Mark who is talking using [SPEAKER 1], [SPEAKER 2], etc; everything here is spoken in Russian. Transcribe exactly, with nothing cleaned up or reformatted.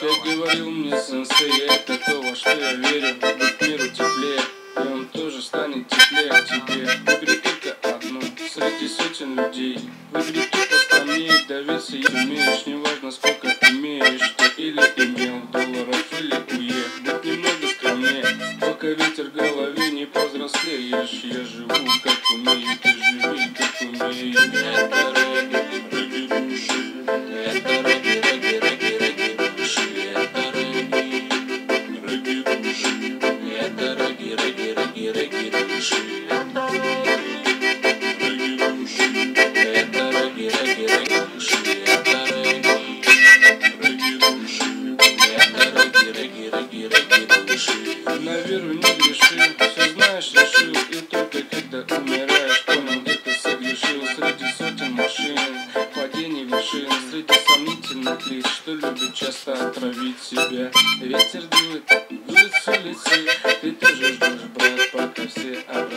[SPEAKER 1] Как говорил мне сенсей, это то, во что я верю. Быть миру теплее, и он тоже станет теплее к тебе. Выбери только одну среди сотен людей. Выбери ту поскромнее, доверься ей умеешь. Неважно сколько имеешь, ты или имел долларов или уе. Будь немного скромнее, пока ветер в голове не повзрослеешь. Я живу как умею, ты живи как умеешь. Это регги, регги души. Это регги, регги, регги, регги души. Это регги, регги души. Это регги, регги, регги, регги души. Это регги души. Это регги, регги, регги души. Это регги, регги души. Это регги, регги, регги, регги души. На веру не греши, все знаешь, решил. И только когда умираешь, понял, где ты согрешил. Среди сотен машин, падений вершин, среди сомнительных лиц, что любят часто отравить себя. Ветер дует, дует с улицы. Ты тоже ждешь, брат, пока все обратят.